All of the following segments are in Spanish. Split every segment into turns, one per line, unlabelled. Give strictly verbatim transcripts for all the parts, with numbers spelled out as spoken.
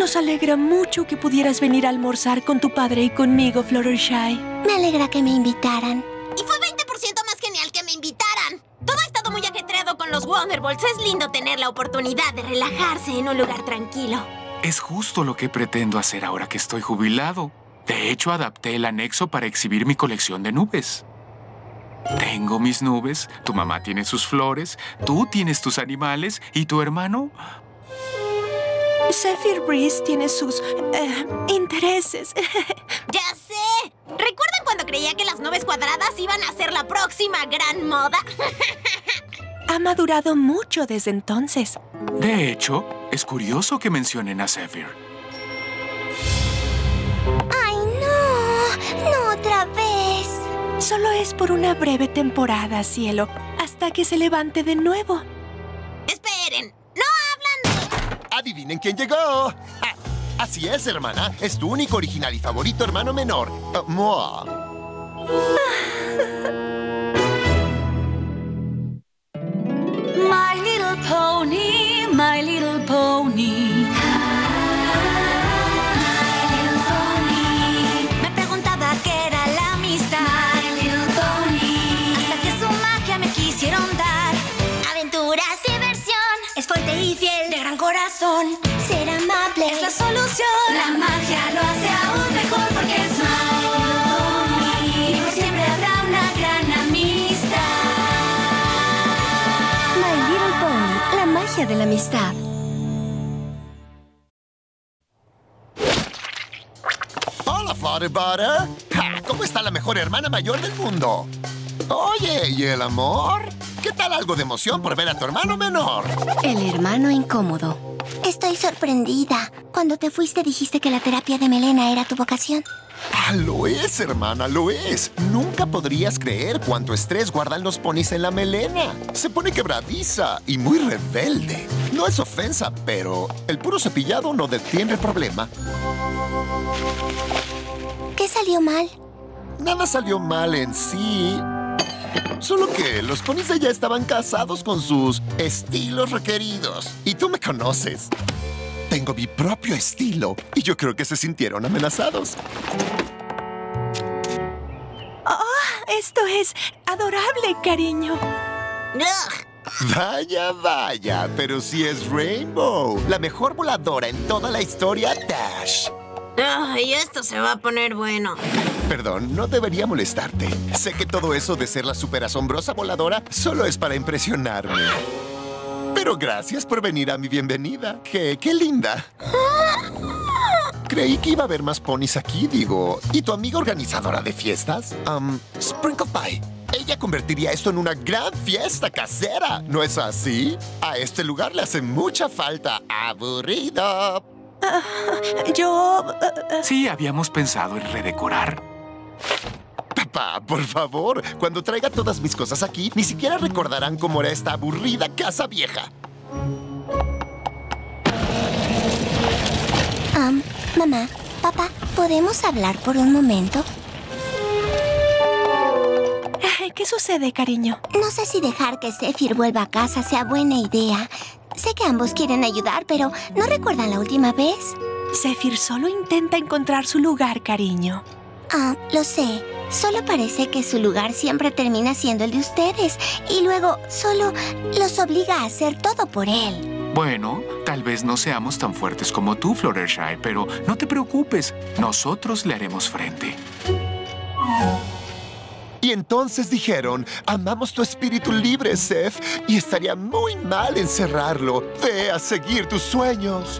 Nos alegra mucho que pudieras venir a almorzar con tu padre y conmigo, Fluttershy.
Me alegra que me invitaran.
Y fue veinte por ciento más genial que me invitaran. Todo ha estado muy ajetreado con los Wonderbolts. Es lindo tener la oportunidad de relajarse en un lugar tranquilo.
Es justo lo que pretendo hacer ahora que estoy jubilado. De hecho, adapté el anexo para exhibir mi colección de nubes. Tengo mis nubes, tu mamá tiene sus flores, tú tienes tus animales y tu hermano...
Zephyr Breeze tiene sus eh, intereses.
¡Ya sé! ¿Recuerdan cuando creía que las nubes cuadradas iban a ser la próxima gran moda?
Ha madurado mucho desde entonces.
De hecho, es curioso que mencionen a Zephyr.
¡Ay, no! ¡No otra vez!
Solo es por una breve temporada, cielo, hasta que se levante de nuevo.
¡Esperen! ¡No hablan de...!
¡Adivinen quién llegó! Ah, así es, hermana. Es tu único, original y favorito hermano menor. Uh, Moa.
My little pony, my little pony. My little pony. Me preguntaba qué era la amistad. My little pony. Hasta que su magia me quisieron dar.
Aventuras, diversión.
Es fuerte y fiel, de gran corazón.
Ser amable
Es la solución. La magia lo hace aún mejor porque es My Little Pony. Y por siempre habrá una gran amistad.
My Little Pony, la magia de la amistad.
Hola, Flutterbutter. Ja, ¿cómo está la mejor hermana mayor del mundo? Oye, ¿y el amor? ¿Qué tal algo de emoción por ver a tu hermano menor?
El hermano incómodo. Estoy sorprendida. Cuando te fuiste dijiste que la terapia de melena era tu vocación.
Ah, lo es, hermana, lo es. Nunca podrías creer cuánto estrés guardan los ponis en la melena. Se pone quebradiza y muy rebelde. No es ofensa, pero el puro cepillado no detiene el problema.
¿Qué salió mal?
Nada salió mal en sí. Solo que los ponis de ella estaban casados con sus estilos requeridos. Y tú me conoces. Tengo mi propio estilo y yo creo que se sintieron amenazados.
Oh, esto es adorable, cariño.
Ugh.
Vaya, vaya, pero sí es Rainbow, la mejor voladora en toda la historia Dash.
Ay, esto se va a poner bueno.
Perdón, no debería molestarte. Sé que todo eso de ser la superasombrosa voladora solo es para impresionarme. Pero gracias por venir a mi bienvenida. ¡Qué, qué linda! Creí que iba a haber más ponis aquí, digo. ¿Y tu amiga organizadora de fiestas? Um, Sprinkle Pie. Ella convertiría esto en una gran fiesta casera, ¿no es así? A este lugar le hace mucha falta. ¡Aburrido!
Uh, yo... Uh, uh.
Sí, habíamos pensado en redecorar.
Papá, por favor, cuando traiga todas mis cosas aquí, ni siquiera recordarán cómo era esta aburrida casa vieja.
Um, mamá, papá, ¿podemos hablar por un momento?
¿Qué sucede, cariño?
No sé si dejar que Zephyr vuelva a casa sea buena idea. Sé que ambos quieren ayudar, pero ¿no recuerdan la última vez?
Zephyr solo intenta encontrar su lugar, cariño.
Ah, lo sé. Solo parece que su lugar siempre termina siendo el de ustedes. Y luego solo los obliga a hacer todo por él.
Bueno, tal vez no seamos tan fuertes como tú, Fluttershy, pero no te preocupes. Nosotros le haremos frente.
Y entonces dijeron, amamos tu espíritu libre, Zeph, y estaría muy mal encerrarlo. Ve a seguir tus sueños.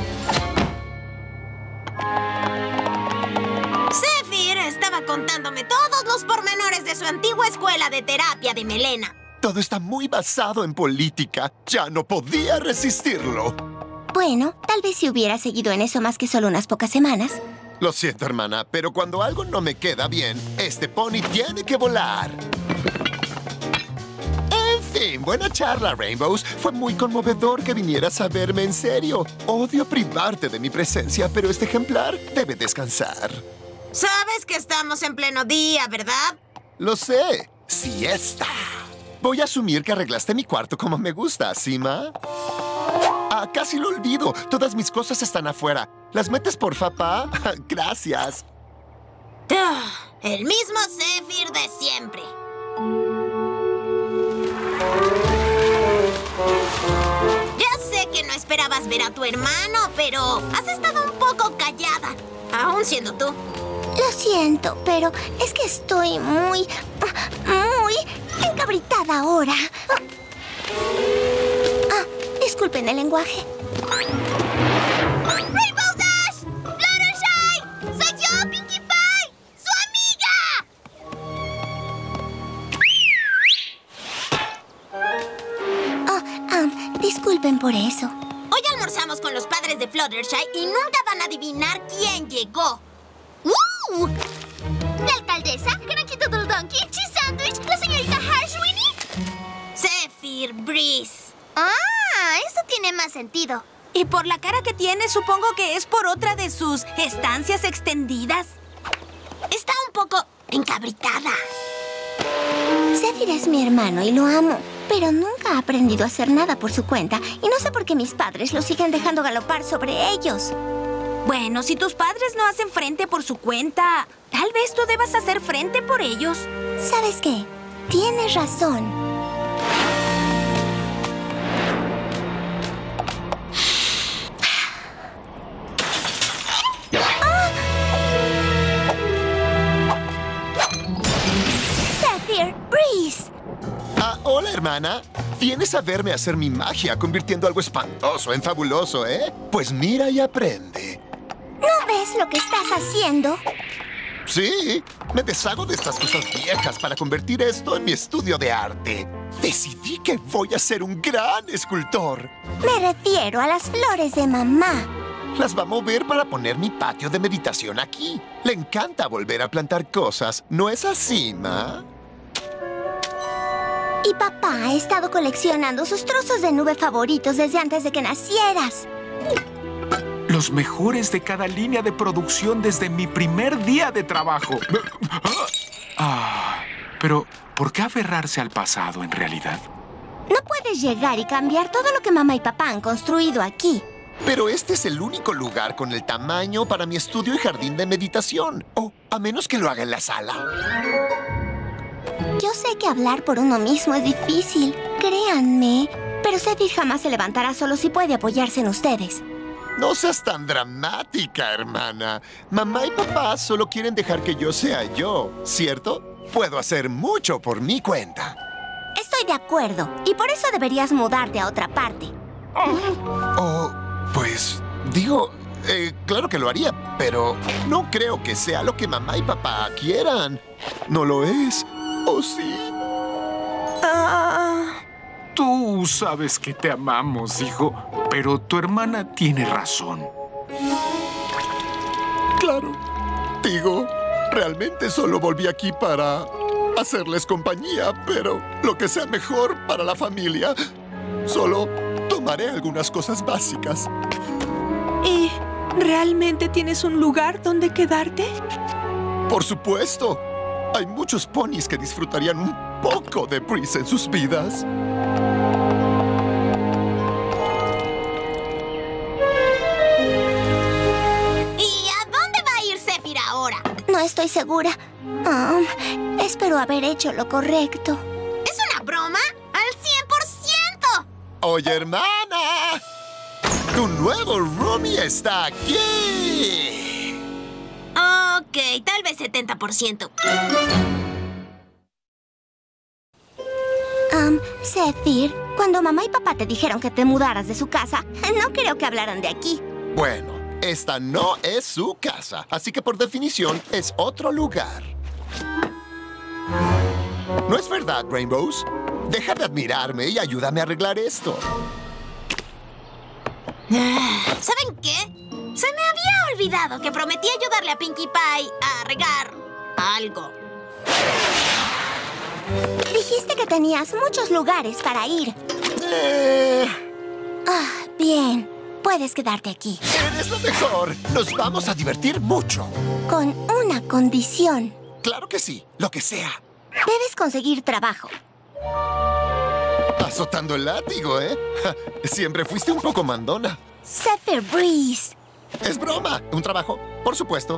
Zephyr estaba contándome todos los pormenores de su antigua escuela de terapia de melena.
Todo está muy basado en política. Ya no podía resistirlo.
Bueno, tal vez si hubiera seguido en eso más que solo unas pocas semanas.
Lo siento, hermana, pero cuando algo no me queda bien, este pony tiene que volar. En fin, buena charla, Rainbows. Fue muy conmovedor que vinieras a verme en serio. Odio privarte de mi presencia, pero este ejemplar debe descansar.
Sabes que estamos en pleno día, ¿verdad?
Lo sé. Siesta. Voy a asumir que arreglaste mi cuarto como me gusta, ¿sí, ma? Ah, casi lo olvido. Todas mis cosas están afuera. ¿Las metes, porfa, pa? Gracias.
Ah, el mismo Zephyr de siempre. Ya sé que no esperabas ver a tu hermano, pero has estado un poco callada, aún siendo tú.
Lo siento, pero es que estoy muy, muy encabritada ahora. Ah, disculpen el lenguaje.
¡Rainbow Dash! ¡Fluttershy! ¡Soy yo, Pinkie Pie! ¡Su amiga!
Oh, um, disculpen por eso.
Hoy almorzamos con los padres de Fluttershy y nunca van a adivinar quién llegó. ¡Uh!
La alcaldesa, Cranky Doodle Donkey, Cheese Sandwich, la señorita Harshwini.
Zephyr Breeze.
Ah, eso tiene más sentido.
Y por la cara que tiene, supongo que es por otra de sus estancias extendidas.
Está un poco encabritada.
Zephyr es mi hermano y lo amo, pero nunca ha aprendido a hacer nada por su cuenta y no sé por qué mis padres lo siguen dejando galopar sobre ellos.
Bueno, si tus padres no hacen frente por su cuenta, tal vez tú debas hacer frente por ellos.
¿Sabes qué? Tienes razón. ¡Ah! Zephyr Breeze.
Ah, hola, hermana. Vienes a verme hacer mi magia, convirtiendo algo espantoso en fabuloso, ¿eh? Pues mira y aprende.
¿No ves lo que estás haciendo?
Sí, me deshago de estas cosas viejas para convertir esto en mi estudio de arte. Decidí que voy a ser un gran escultor.
Me refiero a las flores de mamá.
Las va a mover para poner mi patio de meditación aquí. Le encanta volver a plantar cosas, ¿no es así, ma?
Y papá ha estado coleccionando sus trozos de nube favoritos desde antes de que nacieras.
Los mejores de cada línea de producción desde mi primer día de trabajo. Ah, pero, ¿por qué aferrarse al pasado en realidad?
No puedes llegar y cambiar todo lo que mamá y papá han construido aquí.
Pero este es el único lugar con el tamaño para mi estudio y jardín de meditación. O, a menos que lo haga en la sala.
Yo sé que hablar por uno mismo es difícil, créanme. Pero Zephyr jamás se levantará solo si puede apoyarse en ustedes.
No seas tan dramática, hermana. Mamá y papá solo quieren dejar que yo sea yo, ¿cierto? Puedo hacer mucho por mi cuenta.
Estoy de acuerdo, y por eso deberías mudarte a otra parte.
Oh, pues, digo, eh, claro que lo haría, pero no creo que sea lo que mamá y papá quieran. ¿No lo es? ¿O sí?
Ah...
Tú sabes que te amamos, hijo, pero tu hermana tiene razón.
Claro. Digo, realmente solo volví aquí para hacerles compañía, pero lo que sea mejor para la familia. Solo tomaré algunas cosas básicas.
¿Y realmente tienes un lugar donde quedarte?
Por supuesto. Hay muchos ponis que disfrutarían un poco de Breeze en sus vidas.
¿Y a dónde va a ir Zephyr ahora?
No estoy segura. Um, espero haber hecho lo correcto.
¿Es una broma? ¡Al cien por ciento!
Oye, hermana. Tu nuevo roomie está aquí.
Ok, tal vez setenta por ciento.
Um, Zephyr, cuando mamá y papá te dijeron que te mudaras de su casa, no creo que hablaran de aquí.
Bueno, esta no es su casa, así que por definición es otro lugar. ¿No es verdad, Rainbows? Deja de admirarme y ayúdame a arreglar esto.
¿Saben qué? Se me había olvidado que prometí ayudarle a Pinkie Pie a regar algo.
Dijiste que tenías muchos lugares para ir.
Eh,
Ah, bien. Puedes quedarte aquí.
eres lo mejor. Nos vamos a divertir mucho.
Con una condición.
Claro que sí, lo que sea.
Debes conseguir trabajo.
Azotando el látigo, ¿eh? Ja, siempre fuiste un poco mandona.
Zephyr Breeze.
Es broma. Un trabajo, por supuesto.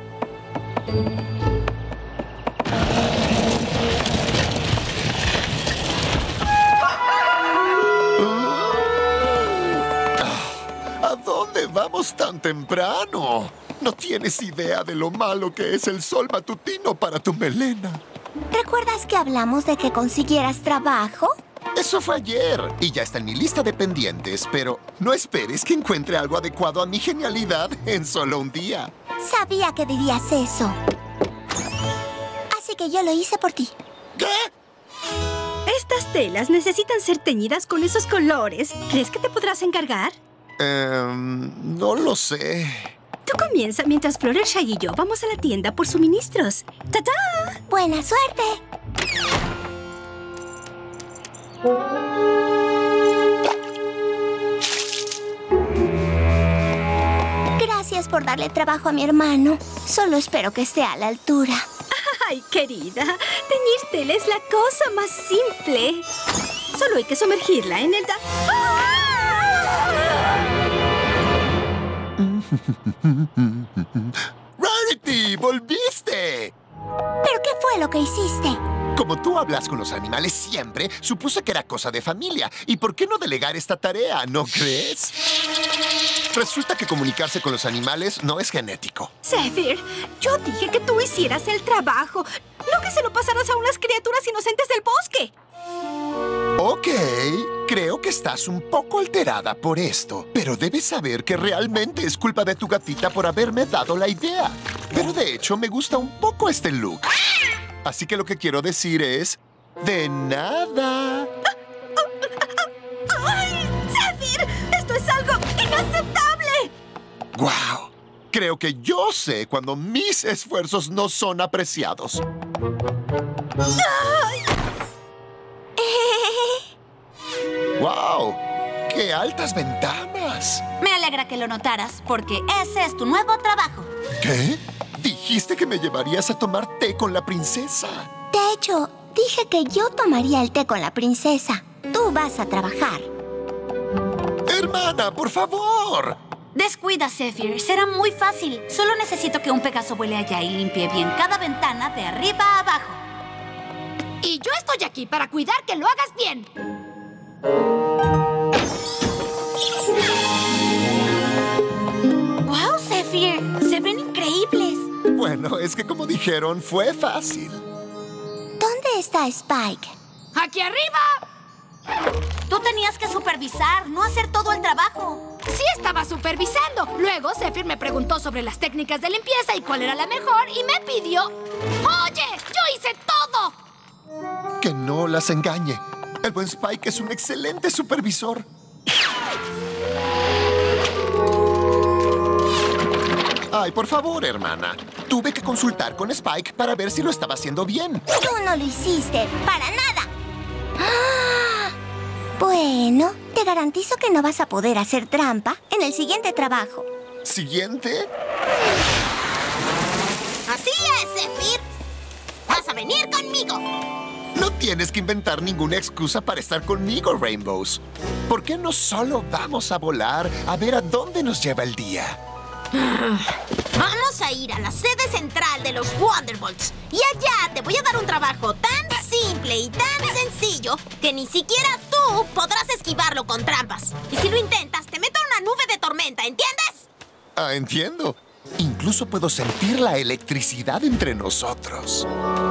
¿A dónde vamos tan temprano? No tienes idea de lo malo que es el sol matutino para tu melena.
¿Recuerdas que hablamos de que consiguieras trabajo?
Eso fue ayer y ya está en mi lista de pendientes, pero no esperes que encuentre algo adecuado a mi genialidad en solo un día.
Sabía que dirías eso. Así que yo lo hice por ti.
¿Qué?
Estas telas necesitan ser teñidas con esos colores. ¿Crees que te podrás encargar?
Eh, no lo sé.
Tú comienza mientras Fluttershy y yo vamos a la tienda por suministros. ¡Ta-ta!
¡Buena suerte! Gracias por darle trabajo a mi hermano. Solo espero que esté a la altura.
Ay, querida, teñir tela es la cosa más simple. Solo hay que sumergirla en el...
¡Rarity! ¡Volviste!
¿Pero qué fue lo que hiciste?
Como tú hablas con los animales siempre, supuse que era cosa de familia. ¿Y por qué no delegar esta tarea, no crees? Resulta que comunicarse con los animales no es genético.
Zephyr, yo dije que tú hicieras el trabajo, no que se lo pasaras a unas criaturas inocentes del bosque.
Ok, creo que estás un poco alterada por esto, pero debes saber que realmente es culpa de tu gatita por haberme dado la idea. Pero de hecho me gusta un poco este look. Así que lo que quiero decir es... ¡de nada!
¡Ay, Zephyr! ¡Esto es algo inaceptable!
¡Guau! Creo que yo sé cuando mis esfuerzos no son apreciados.
¡Ay!
¡Wow! ¡Qué altas ventanas!
Me alegra que lo notaras, porque ese es tu nuevo trabajo.
¿Qué? Dijiste que me llevarías a tomar té con la princesa.
De hecho, dije que yo tomaría el té con la princesa. Tú vas a trabajar.
¡Hermana, por favor!
Descuida, Zephyr. Será muy fácil. Solo necesito que un Pegaso vuele allá y limpie bien cada ventana de arriba a abajo.
Y yo estoy aquí para cuidar que lo hagas bien.
¡Wow, Zephyr! ¡Se ven increíbles!
Bueno, es que como dijeron, fue fácil.
¿Dónde está Spike?
¡Aquí arriba!
Tú tenías que supervisar, no hacer todo el trabajo.
Sí estaba supervisando. Luego Zephyr me preguntó sobre las técnicas de limpieza y cuál era la mejor y me pidió... ¡Oye! ¡Yo hice todo!
Que no las engañe. El buen Spike es un excelente supervisor. Ay, por favor, hermana. Tuve que consultar con Spike para ver si lo estaba haciendo bien.
Tú no lo hiciste, para nada. ¡Ah! Bueno, te garantizo que no vas a poder hacer trampa en el siguiente trabajo.
¿Siguiente?
Así es, Zephyr. Vas a venir conmigo.
No tienes que inventar ninguna excusa para estar conmigo, Rainbows. ¿Por qué no solo vamos a volar a ver a dónde nos lleva el día?
Vamos a ir a la sede central de los Wonderbolts. Y allá te voy a dar un trabajo tan simple y tan sencillo que ni siquiera tú podrás esquivarlo con trampas. Y si lo intentas, te meto en una nube de tormenta, ¿entiendes?
Ah, entiendo. Incluso puedo sentir la electricidad entre nosotros.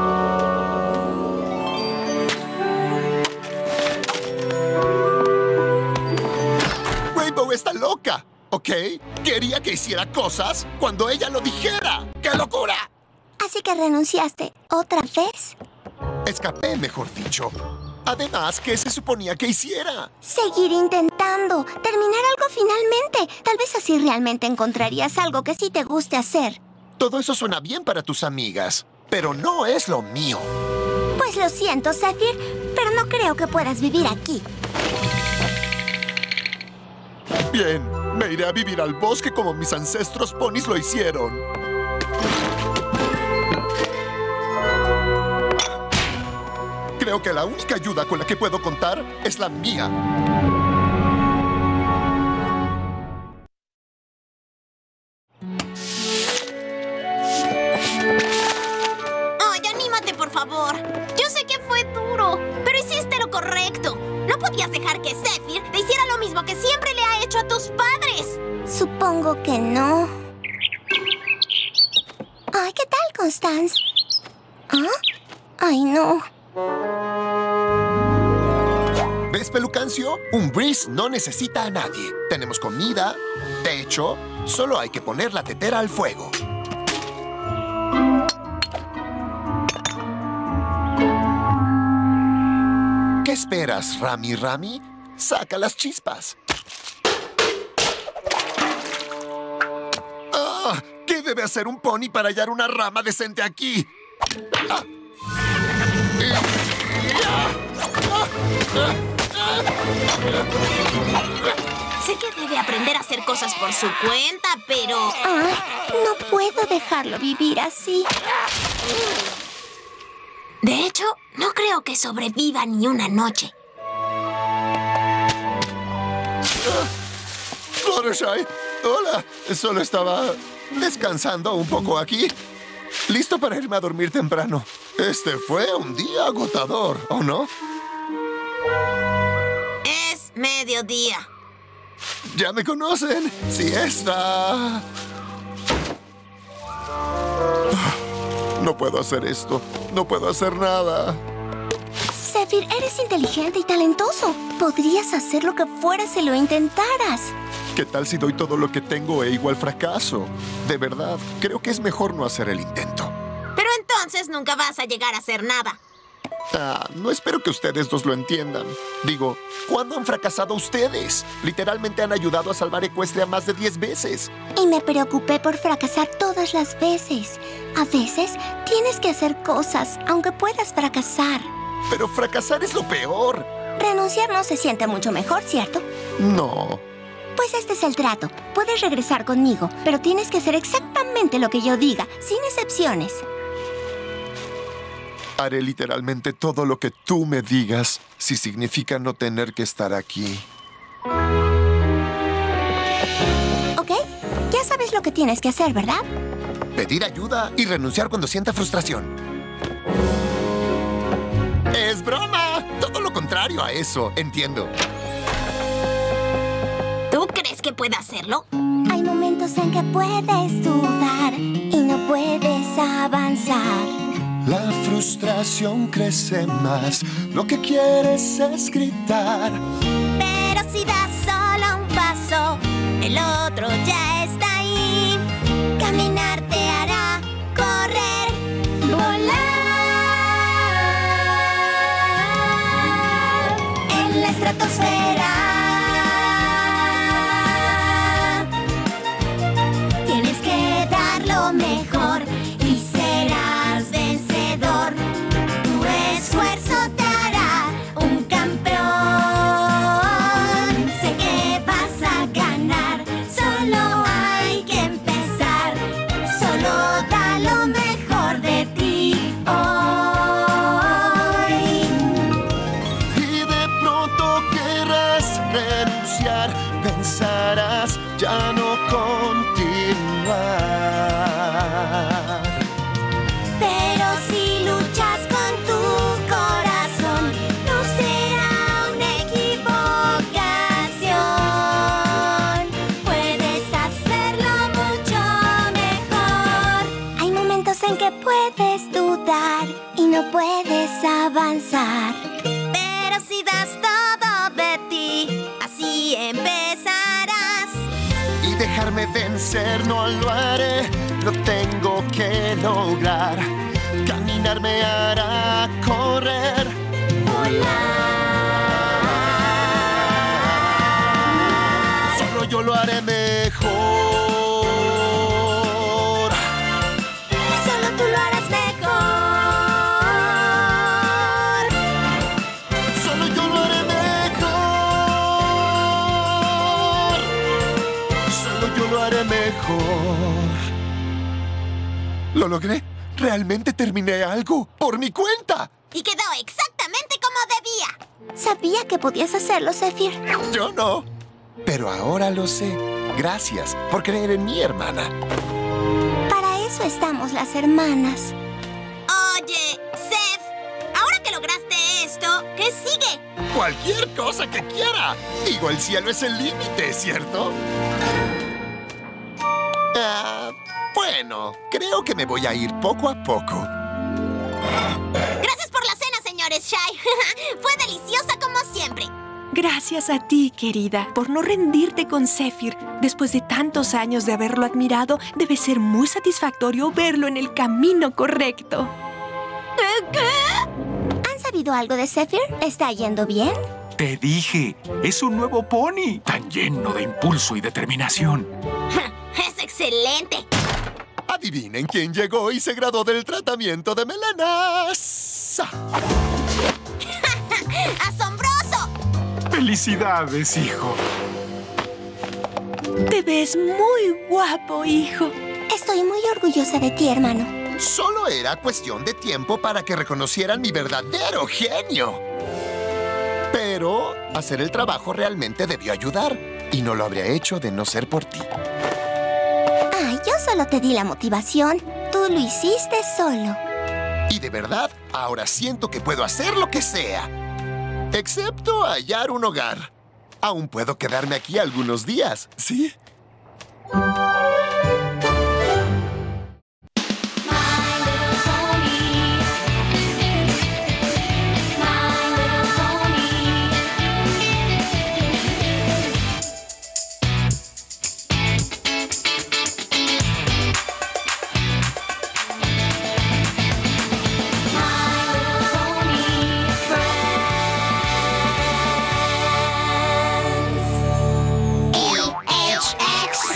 Rainbow está loca, ¿ok? Quería que hiciera cosas cuando ella lo dijera. ¡Qué locura!
Así que renunciaste otra vez.
Escapé, mejor dicho. Además, ¿qué se suponía que hiciera?
Seguir intentando, terminar algo finalmente. Tal vez así realmente encontrarías algo que sí te guste hacer.
Todo eso suena bien para tus amigas, pero no es lo mío.
Pues lo siento, Zephyr, pero no creo que puedas vivir aquí.
Bien, me iré a vivir al bosque como mis ancestros ponis lo hicieron. creo que la única ayuda con la que puedo contar es la mía.
Ay, anímate, por favor. Yo sé que fue duro, pero hiciste lo correcto. No podías dejar que Zephyr te hiciera lo mismo que siempre le ha hecho a tus padres.
Supongo que no. Ay, ¿qué tal, Constance? ¿Ah? Ay, no.
¿Ves, Pelucancio? Un Breeze no necesita a nadie. Tenemos comida, techo, solo hay que poner la tetera al fuego. ¿Qué esperas, Rami Rami? Saca las chispas. Ah, ¿qué debe hacer un pony para hallar una rama decente aquí? Ah.
Sé que debe aprender a hacer cosas por su cuenta, pero...
Ah, no puedo dejarlo vivir así.
De hecho, no creo que sobreviva ni una noche.
Fluttershy, hola. Solo estaba descansando un poco aquí. Listo para irme a dormir temprano. Este fue un día agotador, ¿o no?
Es mediodía.
Ya me conocen. Siesta. No puedo hacer esto. No puedo hacer nada.
Zephyr, eres inteligente y talentoso. Podrías hacer lo que fuera si lo intentaras.
¿Qué tal si doy todo lo que tengo e igual fracaso? De verdad, creo que es mejor no hacer el intento.
Pero entonces nunca vas a llegar a hacer nada.
Ah, no espero que ustedes dos lo entiendan. Digo, ¿cuándo han fracasado ustedes? Literalmente han ayudado a salvar Equestria más de diez veces.
Y me preocupé por fracasar todas las veces. A veces tienes que hacer cosas, aunque puedas fracasar.
Pero fracasar es lo peor.
Renunciar no se siente mucho mejor, ¿cierto?
No.
Pues este es el trato. Puedes regresar conmigo, pero tienes que hacer exactamente lo que yo diga, sin excepciones.
Haré literalmente todo lo que tú me digas, si significa no tener que estar aquí.
¿Ok? Ya sabes lo que tienes que hacer, ¿verdad?
Pedir ayuda y renunciar cuando sienta frustración. ¡Es broma! Todo lo contrario a eso, entiendo.
¿Tú crees que pueda hacerlo?
Hay momentos en que puedes dudar y no puedes avanzar.
La frustración crece más, lo que quieres es gritar.
Pero si das solo un paso, el otro ya está ahí. Caminar te hará correr, volar en la estratosfera. Tienes que dar lo mejor y serás vencedor. Tu esfuerzo te hará un campeón. Sé que vas a ganar, solo hay que empezar. Solo da lo mejor de ti hoy.
Y de pronto querrás renunciar, pensarás ya no continuar.
Pero si luchas con tu corazón, no será una equivocación. Puedes hacerlo mucho mejor.
Hay momentos en que puedes dudar y no puedes avanzar.
Pero si das todo de ti, así empezarás.
Y dejarme vencer no lo haré, lo tengo que lograr. Caminar me hará correr, volar. Solo yo lo haré mejor.
Solo tú lo harás mejor.
Solo yo lo haré mejor. Solo yo lo haré mejor. ¿Lo logré? ¿Realmente terminé algo? ¡Por mi cuenta!
Y quedó exactamente como debía.
Sabía que podías hacerlo, Zephyr.
Yo no. Pero ahora lo sé. Gracias por creer en mí, hermana.
Para eso estamos las hermanas.
Oye, Zeph, ahora que lograste esto, ¿qué sigue?
Cualquier cosa que quiera. Digo, el cielo es el límite, ¿cierto? Ah, bueno, creo que me voy a ir poco a poco.
Gracias por la cena, señores Shy. Fue deliciosa como siempre.
Gracias a ti, querida, por no rendirte con Zephyr. Después de tantos años de haberlo admirado, debe ser muy satisfactorio verlo en el camino correcto.
¿Han sabido algo de Zephyr? ¿Está yendo bien?
Te dije, es un nuevo pony, tan lleno de impulso y determinación.
Es excelente.
Adivinen quién llegó y se graduó del tratamiento de melanas.
¡Asombroso!
¡Felicidades, hijo!
Te ves muy guapo, hijo.
Estoy muy orgullosa de ti, hermano.
Solo era cuestión de tiempo para que reconocieran mi verdadero genio. Pero hacer el trabajo realmente debió ayudar. Y no lo habría hecho de no ser por ti.
Ay, yo solo te di la motivación. Tú lo hiciste solo.
Y de verdad, ahora siento que puedo hacer lo que sea. Excepto hallar un hogar. Aún puedo quedarme aquí algunos días, ¿sí?
L H X